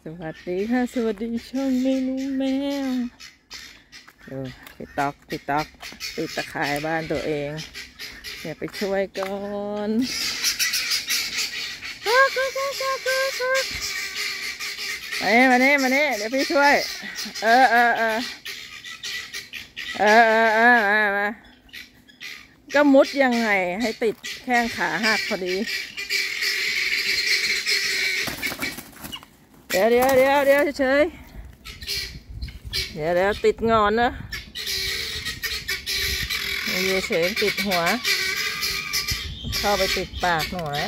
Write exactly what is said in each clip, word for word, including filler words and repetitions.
สวัสดีค่ะสวัสดีช่องเมนูแมวดูติดต๊อกติดต๊อกติดตะข่ายบ้านตัวเองอย่าไปช่วยก่อนมาเนี่ยมาเนี่ยมาเนี่ยเดี๋ยวพี่ช่วยเออเออเออเออเออเออมามาก็มุดยังไงให้ติดแข้งขาหักพอดีเดี๋ยวเดี๋ยวเดี๋ยวเดี๋ยวเฉยเดี๋ยวเดี๋ยวติดงอนนะอยู่เฉยติดหัวเข้าไปติดปากหนูนะ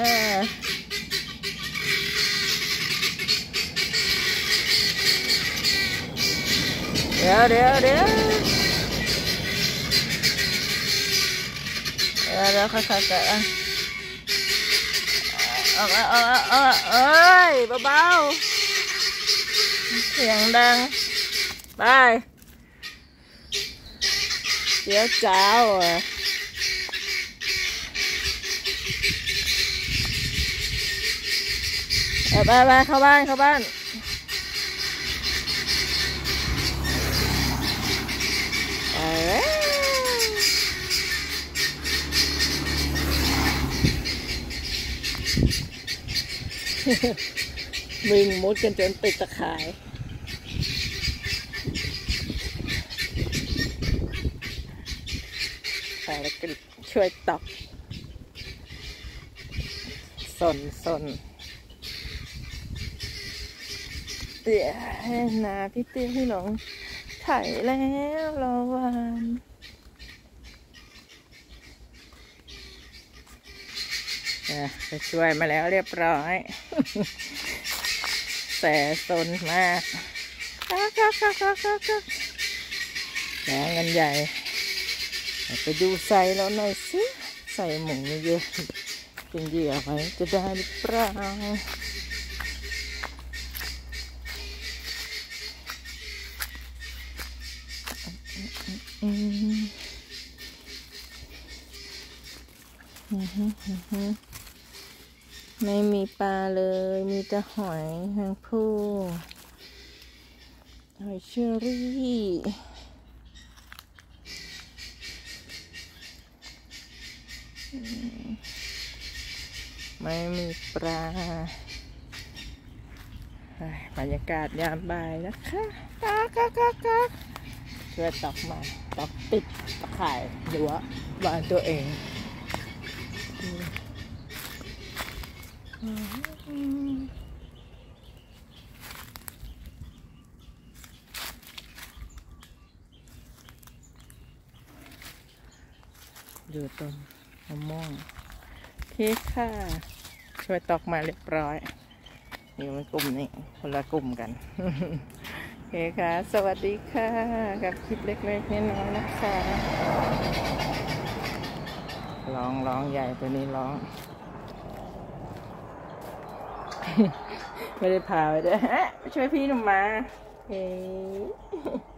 เดี๋ยวเดี๋ยวเดี๋ยวเดี๋ยวเดี๋ยวค่อยๆแกะออกออกออกเอ้ยเบาๆเสียงดังไปเดี๋ยวเจ้าอ่ะไปไปเข้าบ้านเข้าบ้านไปวิ่งมุดกันจนติดตะข่ายไปแล้วก็ช่วยตอกสนสนเดี๋ยวให้นาพี่เตี้ยพี่หลงถ่ายแล้วรอวันไปช่วยมาแล้วเรียบร้อยแต่สนมากก็ก็ก็ก็ก็ก็แหงเงินใหญ่ไปดูใส่แล้วหน่อยสิใส่หมูเยอะเป็นเหยื่อไว้จะได้หรือเปล่าไม่มีปลาเลยมีแต่หอยแมงภู่หอยเชอรี่ไม่มีปลาบรรยากาศยามบ่ายนะคะกากากากาช่วยตอกมาตอกติดตะข่ายรั้วบ้านตัวเองอยู่ตรงมะม่วงโอเคค่ะช่วยตอกมาเรียบร้อยอยู่ในกลุ่มนี้คนละกลุ่มกันโอเคค่ะสวัสดีค่ะกับคลิปเล็กๆน้อยๆนะคะร้องร้องใหญ่ตัวนี้ร้องไม่ได้พาไปด้วยช่วยพี่หนุ่มมาเฮ้